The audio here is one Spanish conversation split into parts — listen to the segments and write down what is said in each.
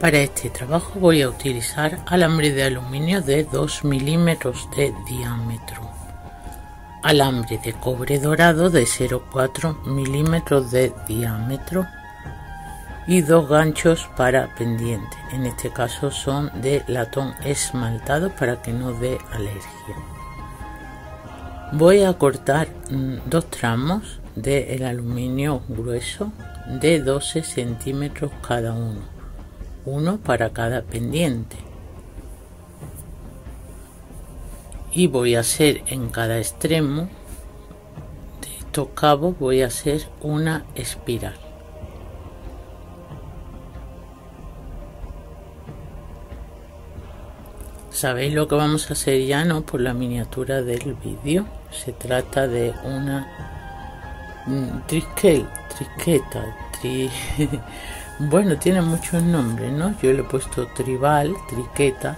Para este trabajo voy a utilizar alambre de aluminio de 2 milímetros de diámetro, alambre de cobre dorado de 0,4 milímetros de diámetro y dos ganchos para pendiente. En este caso son de latón esmaltado para que no dé alergia. Voy a cortar dos tramos del aluminio grueso de 12 centímetros cada uno para cada pendiente, y voy a hacer en cada extremo de estos cabos voy a hacer una espiral. ¿Sabéis lo que vamos a hacer ya? No, por la miniatura del vídeo. Se trata de una bueno, tiene muchos nombres, ¿no? Yo le he puesto tribal, triqueta.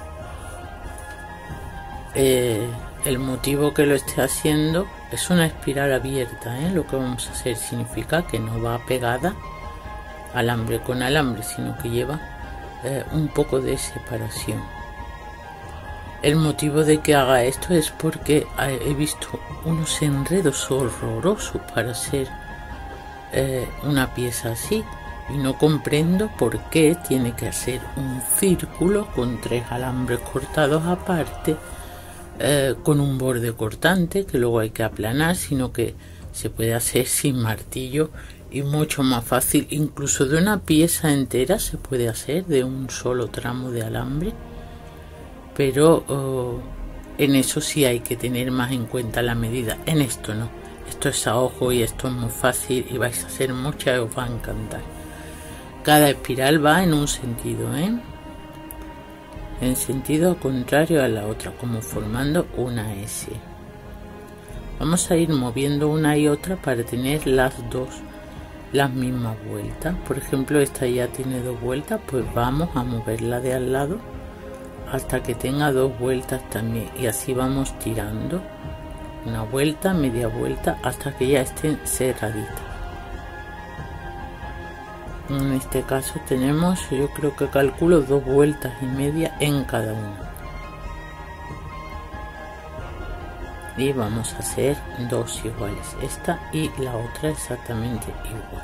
El motivo que lo esté haciendo es una espiral abierta, ¿eh? Lo que vamos a hacer significa que no va pegada alambre con alambre, sino que lleva un poco de separación. El motivo de que haga esto es porque he visto unos enredos horrorosos para hacer una pieza así, y no comprendo por qué tiene que hacer un círculo con 3 alambres cortados aparte, con un borde cortante que luego hay que aplanar, sino que se puede hacer sin martillo y mucho más fácil. Incluso de una pieza entera se puede hacer de un solo tramo de alambre, pero en eso sí hay que tener más en cuenta la medida. En esto no, esto es a ojo y esto es muy fácil y vais a hacer muchas y os va a encantar. Cada espiral va en un sentido, en sentido contrario a la otra, como formando una S. Vamos a ir moviendo una y otra para tener las mismas vueltas. Por ejemplo, esta ya tiene 2 vueltas, pues vamos a moverla de al lado hasta que tenga 2 vueltas también, y así vamos tirando una vuelta, media vuelta, hasta que ya estén cerraditas. En este caso tenemos, yo creo que calculo 2 vueltas y media en cada una, y vamos a hacer 2 iguales, esta y la otra exactamente igual.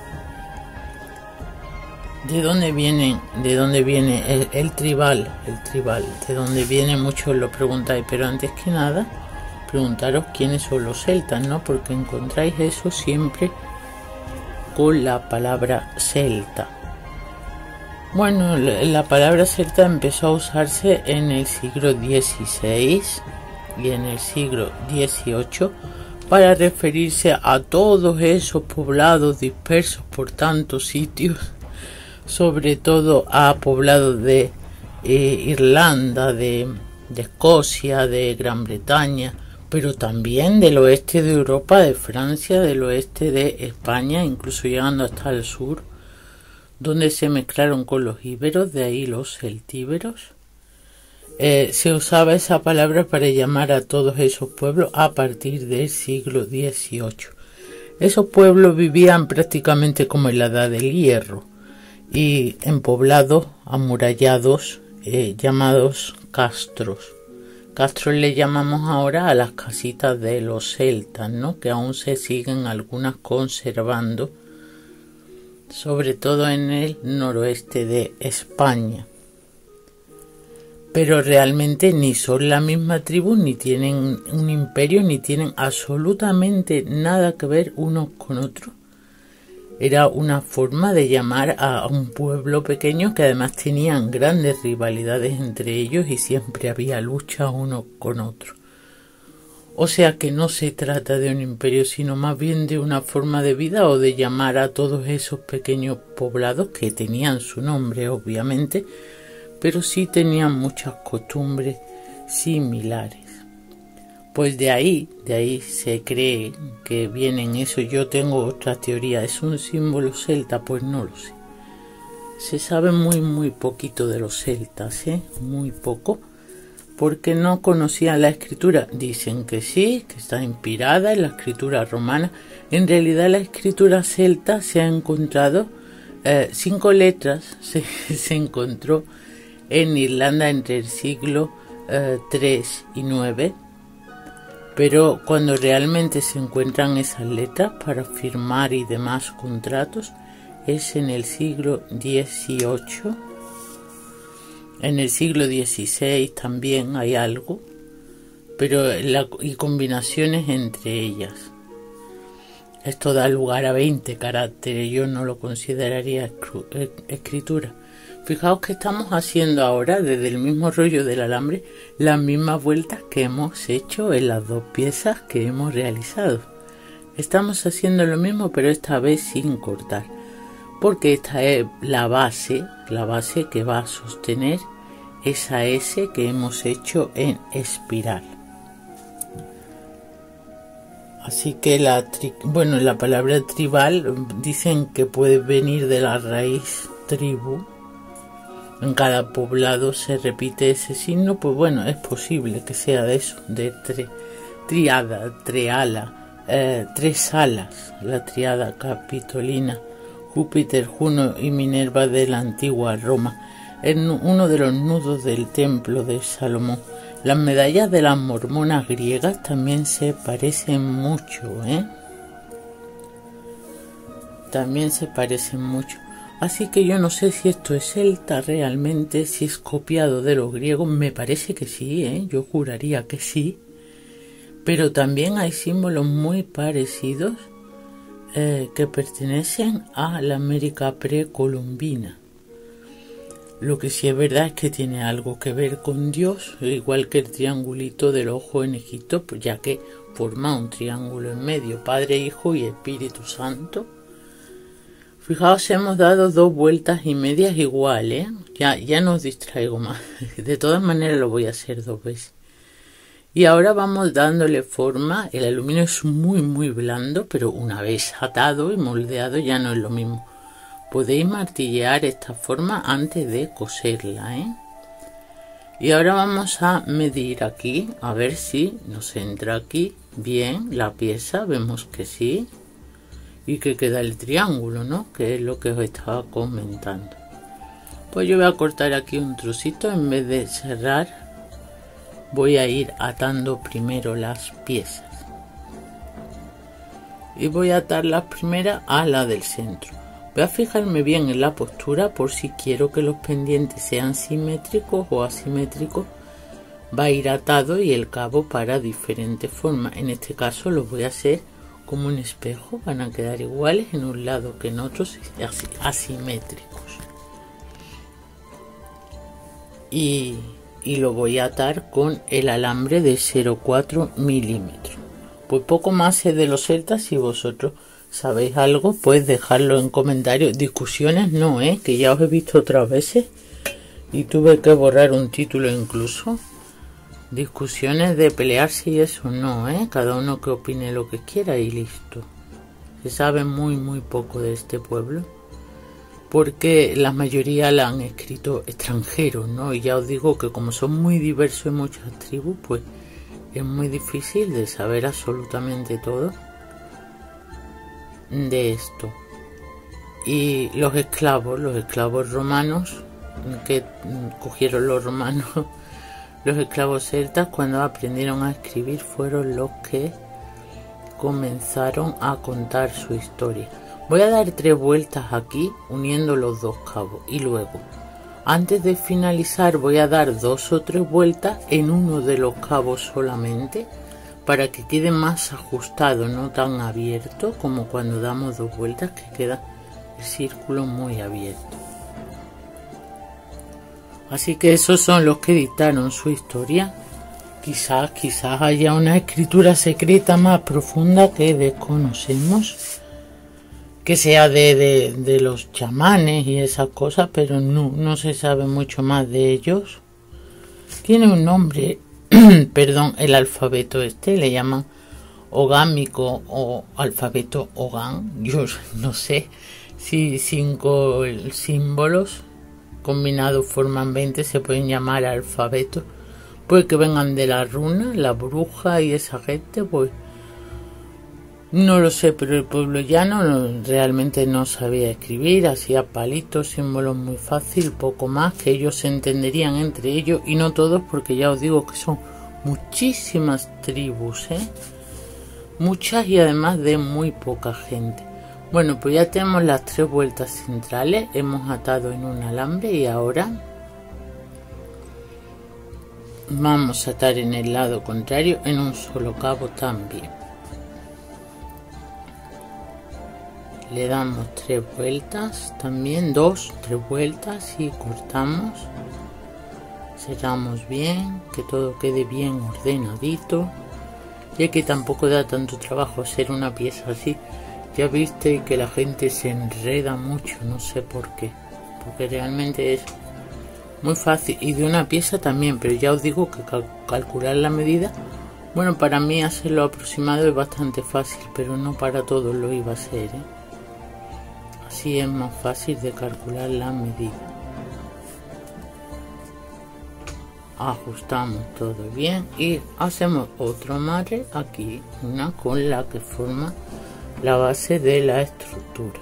¿De dónde viene el tribal? ¿De dónde viene? Muchos lo preguntáis, pero antes que nada preguntaros quiénes son los celtas, ¿no? Porque encontráis eso siempre con la palabra celta. Bueno, la palabra celta empezó a usarse en el siglo XVI y en el siglo XVIII para referirse a todos esos poblados dispersos por tantos sitios, sobre todo a poblados de Irlanda, de Escocia, de Gran Bretaña, pero también del oeste de Europa, de Francia, del oeste de España, incluso llegando hasta el sur, donde se mezclaron con los íberos, de ahí los celtíberos. Se usaba esa palabra para llamar a todos esos pueblos a partir del siglo XVIII. Esos pueblos vivían prácticamente como en la Edad del Hierro, y en poblados amurallados llamados castros. Castros le llamamos ahora a las casitas de los celtas, ¿no? Que aún se siguen algunas conservando, sobre todo en el noroeste de España. Pero realmente ni son la misma tribu, ni tienen un imperio, ni tienen absolutamente nada que ver unos con otros. Era una forma de llamar a un pueblo pequeño que además tenían grandes rivalidades entre ellos y siempre había lucha uno con otro. O sea que no se trata de un imperio, sino más bien de una forma de vida, o de llamar a todos esos pequeños poblados que tenían su nombre, obviamente, pero sí tenían muchas costumbres similares. Pues de ahí se cree que vienen eso. Yo tengo otra teoría. ¿Es un símbolo celta? Pues no lo sé. Se sabe muy poquito de los celtas, muy poco, porque no conocían la escritura. Dicen que sí, que está inspirada en la escritura romana. En realidad la escritura celta se ha encontrado 5 letras se encontró en Irlanda entre el siglo 3 y 9, pero cuando realmente se encuentran esas letras para firmar y demás contratos es en el siglo XVIII. En el siglo XVI también hay algo, pero y combinaciones entre ellas. Esto da lugar a 20 caracteres, yo no lo consideraría escritura. Fijaos que estamos haciendo ahora, desde el mismo rollo del alambre, las mismas vueltas que hemos hecho en las 2 piezas que hemos realizado. Estamos haciendo lo mismo, pero esta vez sin cortar, porque esta es la base que va a sostener esa S que hemos hecho en espiral. Así que la palabra tribal dicen que puede venir de la raíz tribu. En cada poblado se repite ese signo, pues bueno, es posible que sea de eso, de triada, treala, 3 alas, la triada capitolina, Júpiter, Juno y Minerva de la antigua Roma, en uno de los nudos del templo de Salomón. Las medallas de las mormonas griegas también se parecen mucho, También se parecen mucho. Así que yo no sé si esto es celta realmente, si es copiado de los griegos. Me parece que sí, yo juraría que sí. Pero también hay símbolos muy parecidos que pertenecen a la América precolombina. Lo que sí es verdad es que tiene algo que ver con Dios, igual que el triangulito del ojo en Egipto, pues ya que forma un triángulo en medio, Padre, Hijo y Espíritu Santo. Fijaos, hemos dado 2 vueltas y medias igual, ya no os distraigo más. De todas maneras lo voy a hacer 2 veces. Y ahora vamos dándole forma. El aluminio es muy muy blando, pero una vez atado y moldeado ya no es lo mismo. Podéis martillear esta forma antes de coserla, Y ahora vamos a medir aquí, a ver si nos entra aquí bien la pieza. Vemos que sí. Y que queda el triángulo, ¿no? Que es lo que os estaba comentando. Pues yo voy a cortar aquí un trocito. En vez de cerrar, voy a ir atando primero las piezas. Y voy a atar la primera a la del centro. Voy a fijarme bien en la postura por si quiero que los pendientes sean simétricos o asimétricos. Va a ir atado y el cabo para diferentes formas. En este caso los voy a hacer como un espejo. Van a quedar iguales en un lado que en otro, asimétricos. Y lo voy a atar con el alambre de 0,4 milímetros. Pues poco más sé de los celtas. Si vosotros sabéis algo, pues dejadlo en comentarios. Discusiones no, que ya os he visto otras veces y tuve que borrar un título incluso. Discusiones de pelearse y eso no, cada uno que opine lo que quiera y listo. Se sabe muy muy poco de este pueblo, porque la mayoría la han escrito extranjeros, ¿no? Y ya os digo que como son muy diversos en muchas tribus, pues es muy difícil de saber absolutamente todo de esto. Y los esclavos romanos que cogieron los romanos, los esclavos celtas, cuando aprendieron a escribir, fueron los que comenzaron a contar su historia. Voy a dar 3 vueltas aquí uniendo los 2 cabos y luego, antes de finalizar, voy a dar 2 o 3 vueltas en uno de los cabos solamente, para que quede más ajustado, no tan abierto como cuando damos 2 vueltas, que queda el círculo muy abierto. Así que esos son los que dictaron su historia. Quizás haya una escritura secreta más profunda que desconocemos, que sea de los chamanes y esas cosas, pero no se sabe mucho más de ellos. Tiene un nombre, perdón, el alfabeto le llaman ogámico o alfabeto ogán. Yo no sé si 5 símbolos combinados forman 20, se pueden llamar alfabetos. Puede que vengan de la runa, la bruja y esa gente, pues No lo sé, pero el pueblo llano realmente no sabía escribir, hacía palitos, símbolos muy fácil, poco más, que ellos se entenderían entre ellos, y no todos, porque ya os digo que son muchísimas tribus, muchas, y además de muy poca gente. Bueno, pues ya tenemos las 3 vueltas centrales, hemos atado en un alambre y ahora vamos a atar en el lado contrario en un solo cabo también. Le damos 3 vueltas, también 2, 3 vueltas y cortamos. Cerramos bien, que todo quede bien ordenadito, ya que tampoco da tanto trabajo hacer una pieza así. Ya viste que la gente se enreda mucho, no sé por qué, porque realmente es muy fácil, y de una pieza también, pero ya os digo que calcular la medida, bueno, para mí hacerlo aproximado es bastante fácil, pero no para todos lo iba a hacer, Así es más fácil de calcular la medida. Ajustamos todo bien y hacemos otro amarre aquí, una con la que forma la base de la estructura.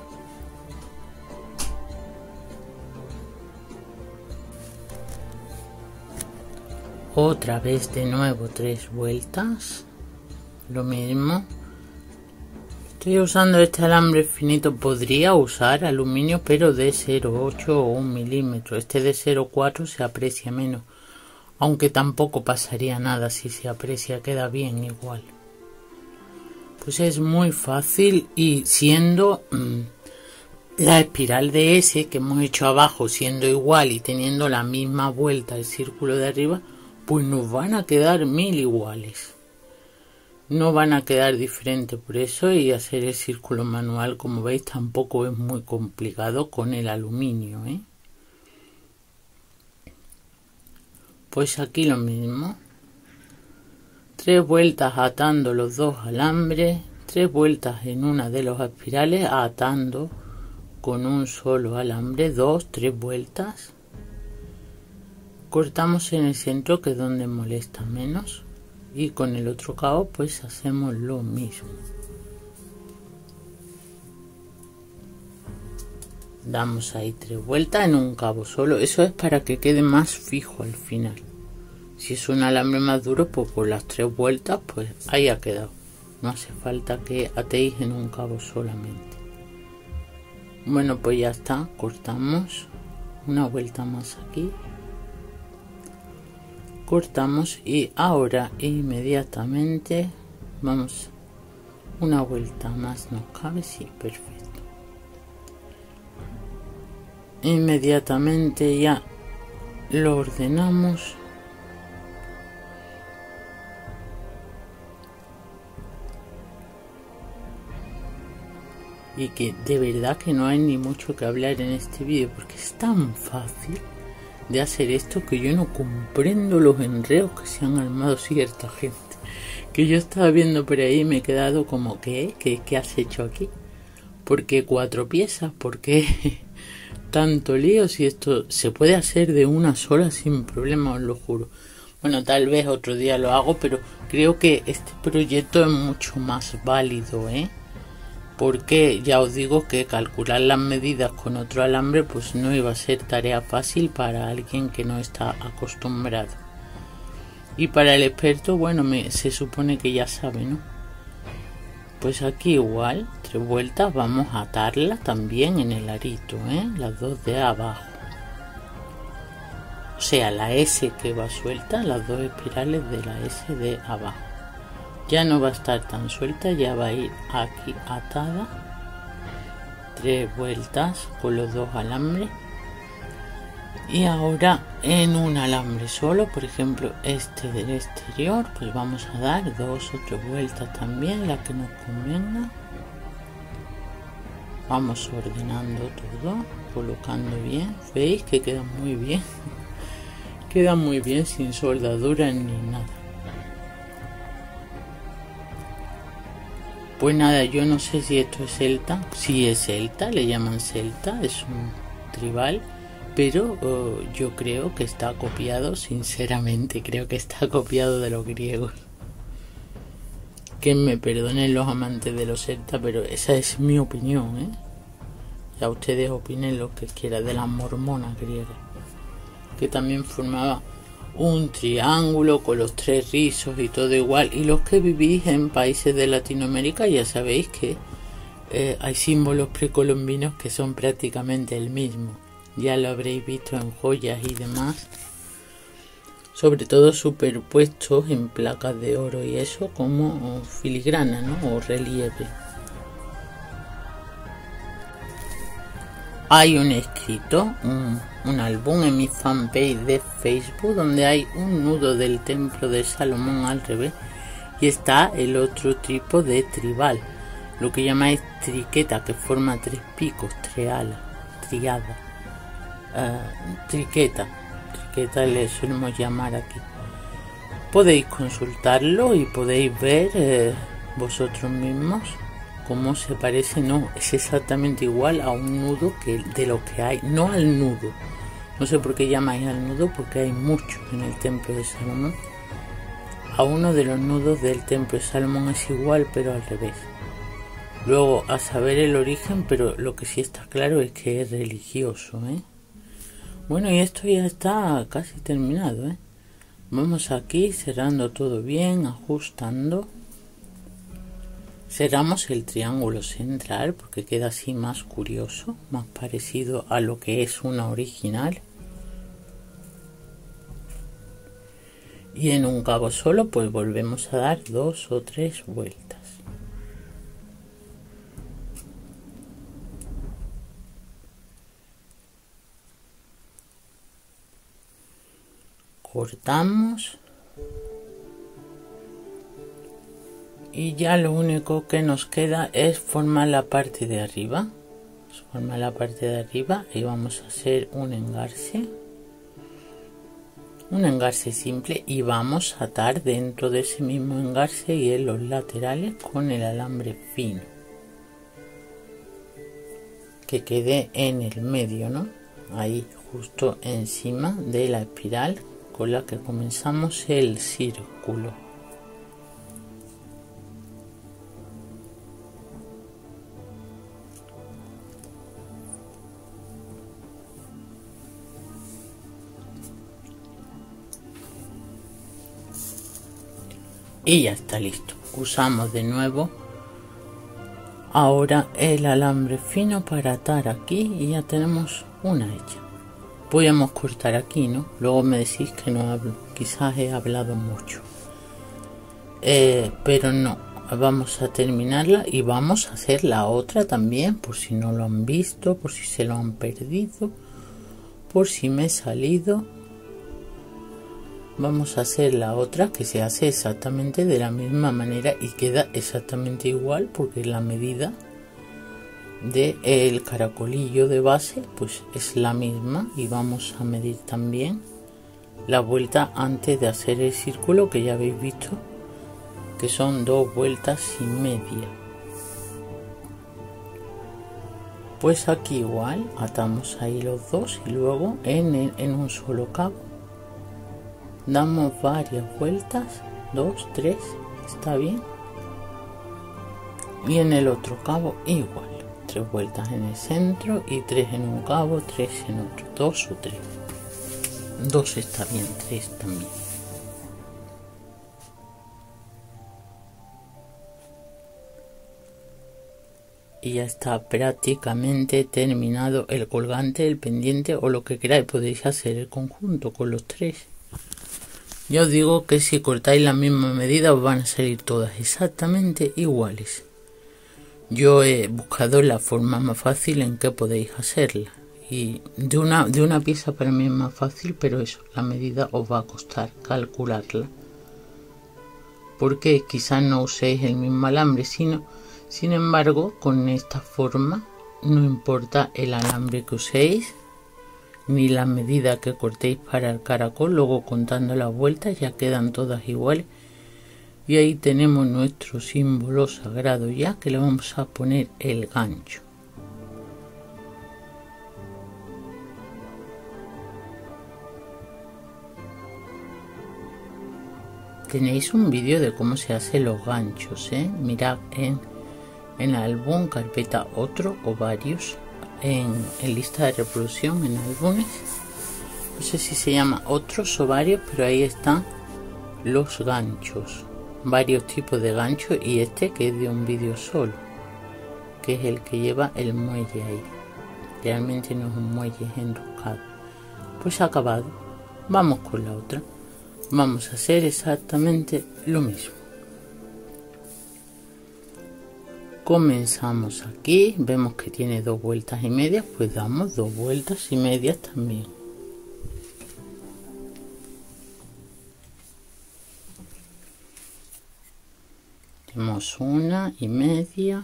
Otra vez de nuevo 3 vueltas, lo mismo. Estoy usando este alambre finito, podría usar aluminio pero de 0,8 o 1 milímetro. Este de 0,4 se aprecia menos, aunque tampoco pasaría nada si se aprecia, queda bien igual. Pues es muy fácil, y siendo la espiral de S que hemos hecho abajo siendo igual y teniendo la misma vuelta el círculo de arriba, pues nos van a quedar 1000 iguales. No van a quedar diferentes, por eso, y hacer el círculo manual, como veis, tampoco es muy complicado con el aluminio, Pues aquí lo mismo. 3 vueltas atando los 2 alambres, 3 vueltas en una de los espirales atando con un solo alambre, 2, 3 vueltas. Cortamos en el centro, que es donde molesta menos, y con el otro cabo pues hacemos lo mismo. Damos ahí 3 vueltas en un cabo solo, eso es para que quede más fijo al final. Si es un alambre más duro, pues por las 3 vueltas pues ahí ha quedado, no hace falta que atéis en un cabo solamente. Bueno, pues ya está, cortamos una vuelta más aquí, cortamos, y ahora inmediatamente vamos una vuelta más, nos cabe, sí, perfecto. Inmediatamente ya lo ordenamos, y que de verdad que no hay ni mucho que hablar en este vídeo, porque es tan fácil de hacer esto que yo no comprendo los enredos que se han armado cierta gente, que yo estaba viendo por ahí y me he quedado como ¿qué has hecho aquí? ¿Por qué 4 piezas? ¿Por qué tanto lío? Si esto se puede hacer de una sola sin problema, os lo juro. Bueno, tal vez otro día lo hago, pero creo que este proyecto es mucho más válido, porque ya os digo que calcular las medidas con otro alambre pues no iba a ser tarea fácil para alguien que no está acostumbrado, y para el experto, bueno, se supone que ya sabe, ¿no? Pues aquí igual 3 vueltas, vamos a atarla también en el arito, las 2 de abajo, o sea, la S que va suelta, las 2 espirales de la S de abajo. Ya no va a estar tan suelta, ya va a ir aquí atada. 3 vueltas con los 2 alambres. Y ahora en un alambre solo, por ejemplo este del exterior, pues vamos a dar 2 o 3 vueltas también, la que nos convenga. Vamos ordenando todo, colocando bien. ¿Veis que queda muy bien? Queda muy bien, sin soldadura ni nada. Pues nada, yo no sé si esto es celta. Si es celta, le llaman celta, es un tribal, pero yo creo que está copiado, sinceramente creo que está copiado de los griegos. Que me perdonen los amantes de los celtas, pero esa es mi opinión, ¿eh? Ya ustedes opinen lo que quieran de las mormonas griegas, que también formaba un triángulo con los 3 rizos y todo igual. Y los que vivís en países de Latinoamérica ya sabéis que hay símbolos precolombinos que son prácticamente el mismo. Ya lo habréis visto en joyas y demás, sobre todo superpuestos en placas de oro y eso, como filigrana, ¿no? O relieve. Hay un escrito, un álbum en mi fanpage de Facebook donde hay un nudo del templo de Salomón al revés y está el otro tipo de tribal, lo que llamáis triqueta, que forma 3 picos, 3 alas, triada, triqueta le solemos llamar aquí. Podéis consultarlo y podéis ver vosotros mismos cómo se parece. No, es exactamente igual a un nudo que de lo que hay, no al nudo. No sé por qué llamáis al nudo, porque hay muchos en el templo de Salomón. A uno de los nudos del templo de Salomón es igual, pero al revés. Luego, a saber el origen, pero lo que sí está claro es que es religioso, ¿eh? Bueno, y esto ya está casi terminado, ¿eh? Vamos aquí cerrando todo bien, ajustando. Cerramos el triángulo central porque queda así más curioso, más parecido a lo que es una original. Y en un cabo solo pues volvemos a dar 2 o 3 vueltas. Cortamos. Y ya lo único que nos queda es formar la parte de arriba. Formar la parte de arriba y vamos a hacer un engarce simple, y vamos a atar dentro de ese mismo engarce y en los laterales con el alambre fino, que quede en el medio, ¿no? Ahí justo encima de la espiral con la que comenzamos el círculo. Y ya está listo. Usamos de nuevo ahora el alambre fino para atar aquí y ya tenemos una hecha. Podemos cortar aquí, ¿no? Luego me decís que no hablo, quizás he hablado mucho, pero no, vamos a terminarla y vamos a hacer la otra también, por si no lo han visto, por si se lo han perdido, por si me he salido. Vamos a hacer la otra, que se hace exactamente de la misma manera y queda exactamente igual, porque la medida del caracolillo de base pues es la misma. Y vamos a medir también la vuelta antes de hacer el círculo, que ya habéis visto que son 2 vueltas y media. Pues aquí igual atamos ahí los dos y luego en un solo cabo damos varias vueltas, 2, 3, está bien. Y en el otro cabo igual, 3 vueltas en el centro y 3 en un cabo, 3 en otro, 2 o 3. 2 está bien, 3 también. Y ya está prácticamente terminado el colgante, el pendiente o lo que queráis. Podéis hacer el conjunto con los 3. Yo os digo que si cortáis la misma medida os van a salir todas exactamente iguales. Yo he buscado la forma más fácil en que podéis hacerla. Y de una pieza para mí es más fácil, pero eso, la medida os va a costar calcularla. Porque quizás no uséis el mismo alambre, sin embargo, con esta forma no importa el alambre que uséis, ni la medida que cortéis para el caracol. Luego, contando las vueltas, ya quedan todas iguales. Y ahí tenemos nuestro símbolo sagrado ya, que le vamos a poner el gancho. Tenéis un vídeo de cómo se hacen los ganchos, mirad en el álbum, carpeta otro o varios, en lista de reproducción, en álbumes, no sé si se llama otros o varios, pero ahí están los ganchos, varios tipos de ganchos, y este que es de un vídeo solo, que es el que lleva el muelle ahí. Realmente no es un muelle, es enroscado. Pues acabado. Vamos con la otra. Vamos a hacer exactamente lo mismo. Comenzamos aquí, vemos que tiene 2 vueltas y media, pues damos 2 vueltas y medias también. Tenemos 1 y media,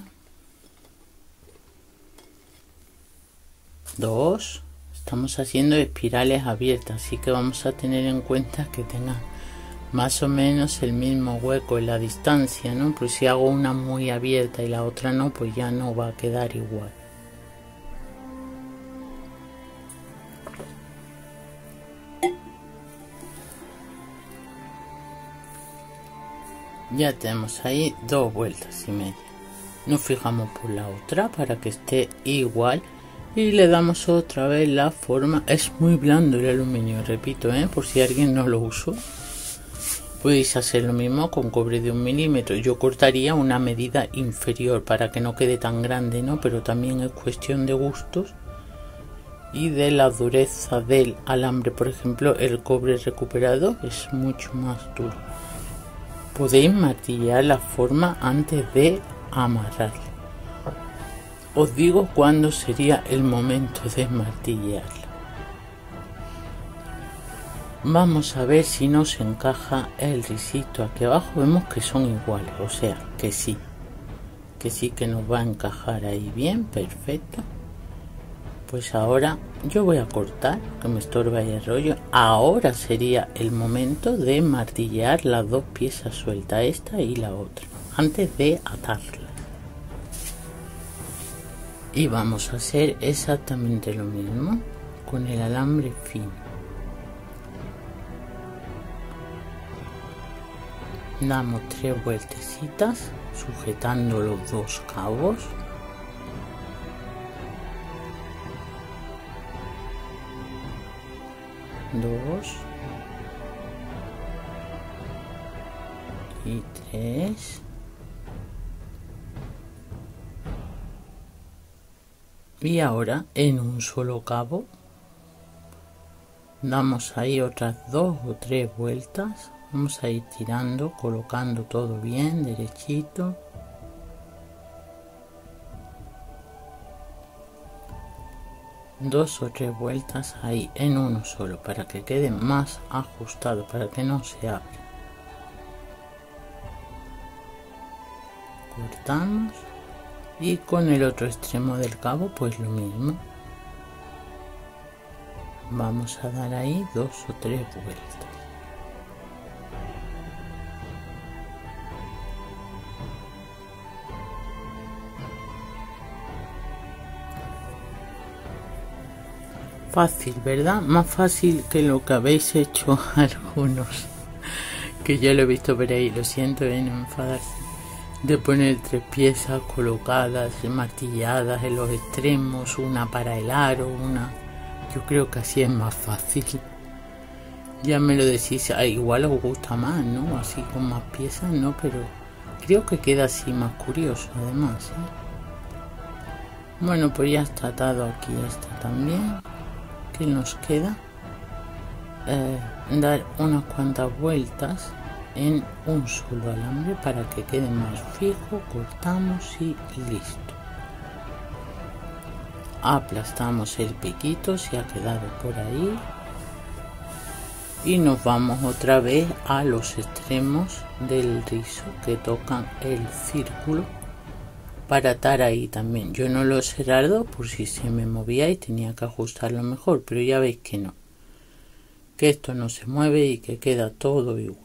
2. Estamos haciendo espirales abiertas, así que vamos a tener en cuenta que tenga más o menos el mismo hueco en la distancia, ¿no? Pues si hago una muy abierta y la otra no, pues ya no va a quedar igual. Ya tenemos ahí 2 vueltas y media. Nos fijamos por la otra para que esté igual. Y le damos otra vez la forma. Es muy blando el aluminio, repito, por si alguien no lo usó. Podéis hacer lo mismo con cobre de 1 milímetro. Yo cortaría una medida inferior para que no quede tan grande, ¿no? Pero también es cuestión de gustos y de la dureza del alambre. Por ejemplo, el cobre recuperado es mucho más duro. Podéis martillar la forma antes de amarrarla. Os digo cuándo sería el momento de martillarla. Vamos a ver si nos encaja el risito aquí abajo. Vemos que son iguales, o sea que sí que nos va a encajar ahí bien, perfecto. Pues ahora yo voy a cortar, que me estorba el rollo. Ahora sería el momento de martillar las 2 piezas sueltas, esta y la otra, antes de atarla. Y vamos a hacer exactamente lo mismo con el alambre fino. Damos 3 vueltecitas sujetando los 2 cabos. Dos y 3. Y ahora en un solo cabo damos ahí otras 2 o 3 vueltas. Vamos a ir tirando, colocando todo bien derechito. Dos o 3 vueltas ahí en uno solo para que quede más ajustado, para que no se abra. Cortamos. Y con el otro extremo del cabo pues lo mismo. Vamos a dar ahí 2 o 3 vueltas. Fácil, ¿verdad? Más fácil que lo que habéis hecho algunos, que yo lo he visto por ahí. Lo siento, no enfadarse, de poner 3 piezas colocadas, martilladas en los extremos, una para el aro, una. Yo creo que así es más fácil. Ya me lo decís, igual os gusta más, ¿no? Así con más piezas, ¿no? Pero creo que queda así más curioso, además, Bueno, pues ya está atado aquí esta también. ¿Qué nos queda? Dar unas cuantas vueltas en un solo alambre para que quede más fijo. Cortamos y listo. Aplastamos el piquito, se ha quedado por ahí, y nos vamos otra vez a los extremos del rizo que tocan el círculo para atar ahí también. Yo no lo he cerrado por si se me movía y tenía que ajustarlo mejor, pero ya veis que no, que esto no se mueve y que queda todo igual.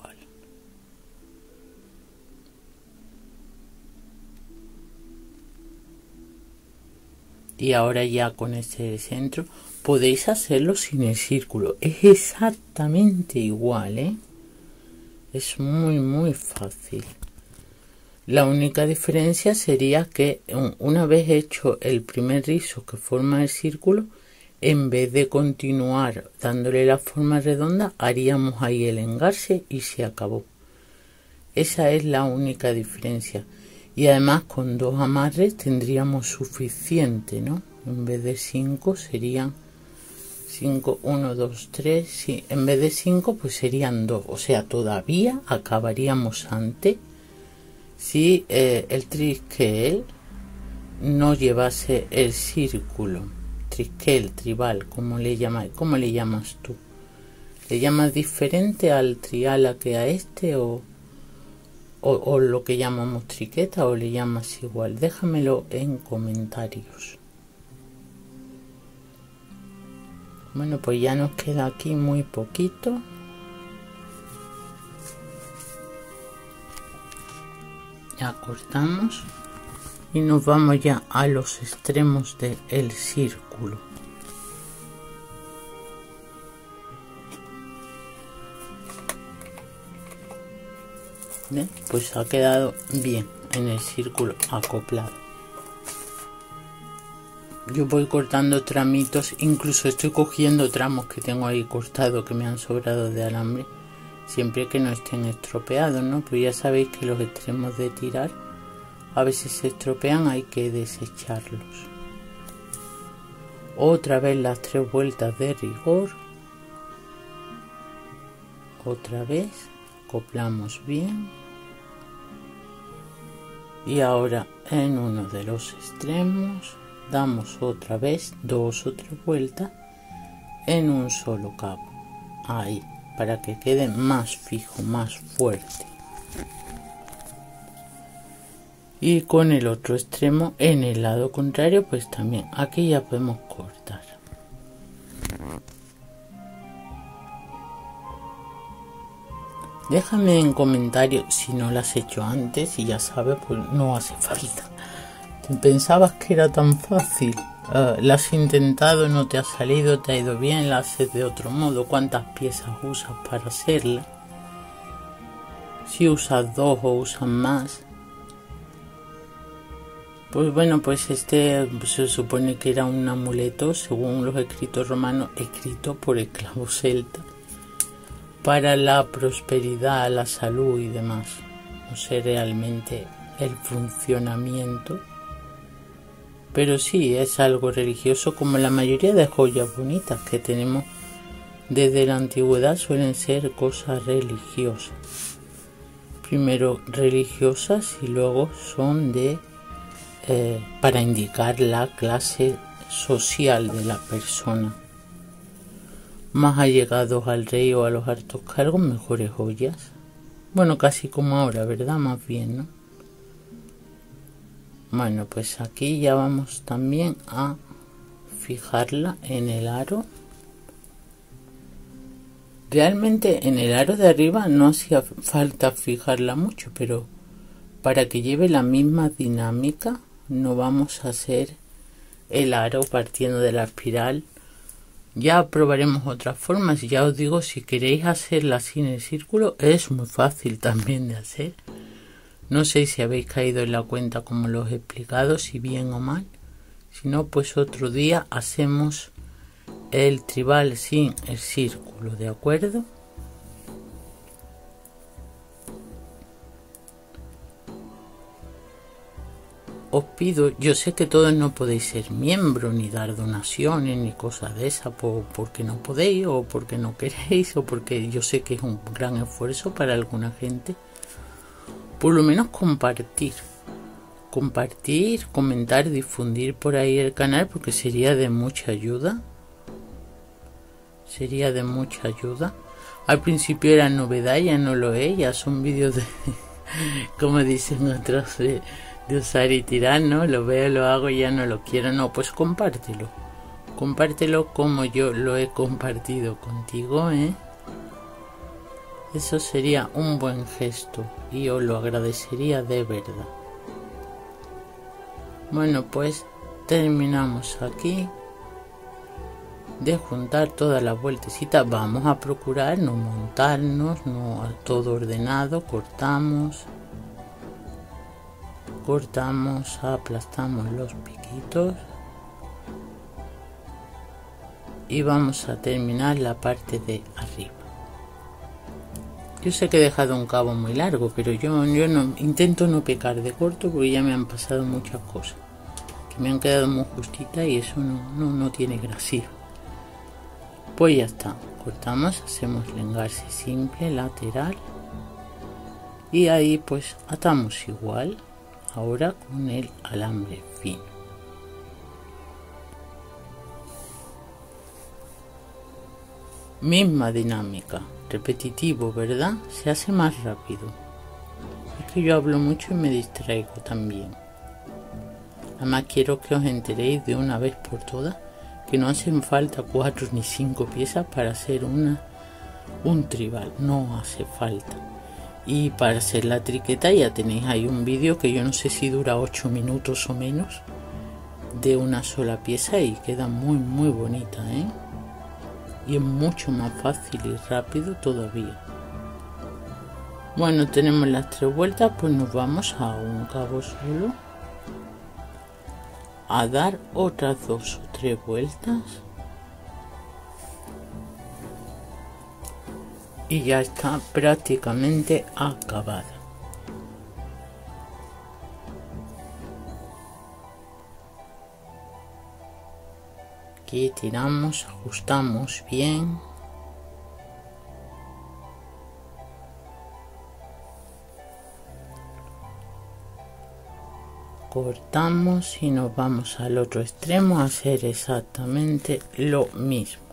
Y ahora ya con este centro podéis hacerlo sin el círculo, es exactamente igual, Es muy fácil. La única diferencia sería que una vez hecho el primer rizo que forma el círculo, en vez de continuar dándole la forma redonda, haríamos ahí el engarce y se acabó. Esa es la única diferencia. Y además con 2 amarres tendríamos suficiente, ¿no? En vez de 5 serían 5, 1, 2, 3. Sí, en vez de 5 pues serían 2. O sea, todavía acabaríamos antes si el trisquel no llevase el círculo. Trisquel, tribal, ¿cómo le llamas? ¿Cómo le llamas tú? ¿Le llamas diferente al triala que a este o lo que llamamos triqueta, o le llamas igual? Déjamelo en comentarios. Bueno, pues ya nos queda aquí muy poquito. Ya cortamos y nos vamos ya a los extremos del círculo. ¿Ven? Pues ha quedado bien en el círculo acoplado. Yo voy cortando tramitos, incluso estoy cogiendo tramos que tengo ahí cortados que me han sobrado de alambre, siempre que no estén estropeados, ¿no? Pues ya sabéis que los extremos de tirar a veces se estropean, hay que desecharlos. Otra vez las 3 vueltas de rigor. Otra vez acoplamos bien. Y ahora en uno de los extremos damos otra vez 2 o 3 vueltas en un solo cabo, ahí, para que quede más fijo, más fuerte. Y con el otro extremo en el lado contrario, pues también aquí ya podemos cortar. Déjame en comentarios si no lo has hecho antes, y ya sabes, pues no hace falta. ¿Pensabas que era tan fácil? ¿La has intentado, no te ha salido, te ha ido bien, la haces de otro modo? ¿Cuántas piezas usas para hacerla? Si usas 2 o usas más. Pues bueno, pues este se supone que era un amuleto, según los escritos romanos, escrito por esclavos celtas, para la prosperidad, la salud y demás. No sé realmente el funcionamiento, pero sí es algo religioso, como la mayoría de joyas bonitas que tenemos desde la antigüedad suelen ser cosas religiosas. Primero religiosas y luego son de para indicar la clase social de la persona. Más allegados al rey o a los altos cargos, mejores joyas. Bueno, casi como ahora, ¿verdad? Más bien, ¿no? Bueno, pues aquí ya vamos también a fijarla en el aro. Realmente en el aro de arriba no hacía falta fijarla mucho, pero para que lleve la misma dinámica no vamos a hacer el aro partiendo de la espiral. Ya probaremos otras formas. Ya os digo, si queréis hacerla así en el círculo, es muy fácil también de hacer. No sé si habéis caído en la cuenta como lo he explicado, si bien o mal. Si no, pues otro día hacemos el tribal sin el círculo, ¿de acuerdo? Os pido, yo sé que todos no podéis ser miembros, ni dar donaciones, ni cosas de esas, porque no podéis, o porque no queréis, o porque yo sé que es un gran esfuerzo para alguna gente. Por lo menos compartir, comentar, difundir por ahí el canal, porque sería de mucha ayuda. Sería de mucha ayuda. Al principio era novedad, ya no lo es, ya son vídeos de, como dicen otros, de usar y tirar, ¿no? Lo veo, lo hago y ya no lo quiero. No, pues compártelo. Compártelo como yo lo he compartido contigo, ¿eh? Eso sería un buen gesto y os lo agradecería de verdad. Bueno, pues terminamos aquí. de juntar todas las vueltecitas. Vamos a procurar no montarnos, no todo ordenado. Cortamos, aplastamos los piquitos y vamos a terminar la parte de arriba. Yo sé que he dejado un cabo muy largo, pero yo no intento no pecar de corto, porque ya me han pasado muchas cosas que me han quedado muy justitas y eso no tiene gracia. Pues ya está, cortamos, hacemos el engarce simple lateral y ahí pues atamos igual, ahora con el alambre fino. Misma dinámica, repetitivo, ¿verdad? Se hace más rápido. Es que yo hablo mucho y me distraigo también. Además quiero que os enteréis de una vez por todas que no hacen falta 4 ni 5 piezas para hacer un tribal, no hace falta. Y para hacer la triqueta ya tenéis ahí un vídeo que yo no sé si dura 8 minutos o menos, de una sola pieza y queda muy bonita, y es mucho más fácil y rápido todavía. Bueno, tenemos las 3 vueltas, pues nos vamos a un cabo solo a dar otras 2 o 3 vueltas y ya está prácticamente acabada. Aquí tiramos, ajustamos bien. Cortamos y nos vamos al otro extremo a hacer exactamente lo mismo.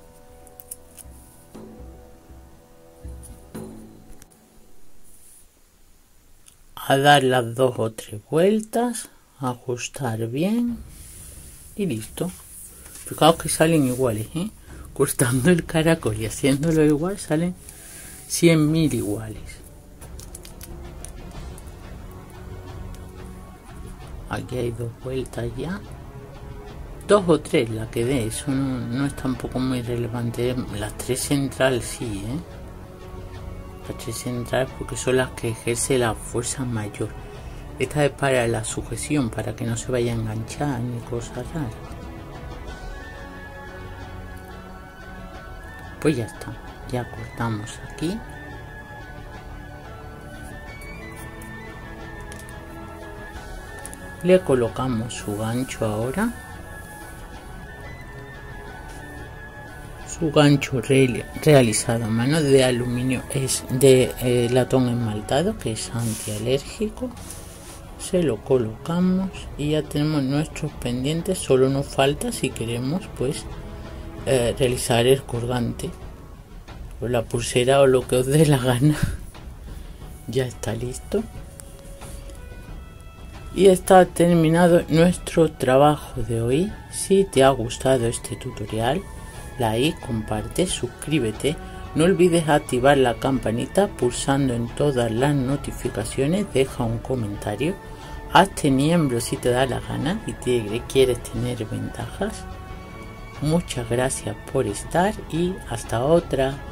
A dar las 2 o 3 vueltas, ajustar bien y listo. Fijaos que salen iguales, cortando el caracol y haciéndolo igual salen 100.000 iguales. Aquí hay 2 vueltas ya, 2 o 3 la que dé, eso no es tampoco muy relevante. Las 3 centrales sí, las 3 centrales porque son las que ejerce la fuerza mayor. Esta es para la sujeción, para que no se vaya a enganchar ni cosas raras. Pues ya está, ya cortamos aquí. Le colocamos su gancho ahora. Su gancho realizado a mano de aluminio, es de latón esmaltado, que es antialérgico. Se lo colocamos y ya tenemos nuestros pendientes. Solo nos falta, si queremos, pues realizar el colgante o la pulsera o lo que os dé la gana. Ya está listo y está terminado nuestro trabajo de hoy. Si te ha gustado este tutorial, like, comparte, suscríbete. No olvides activar la campanita pulsando en todas las notificaciones. Deja un comentario, hazte miembro si te da la gana y quieres tener ventajas. Muchas gracias por estar y hasta otra.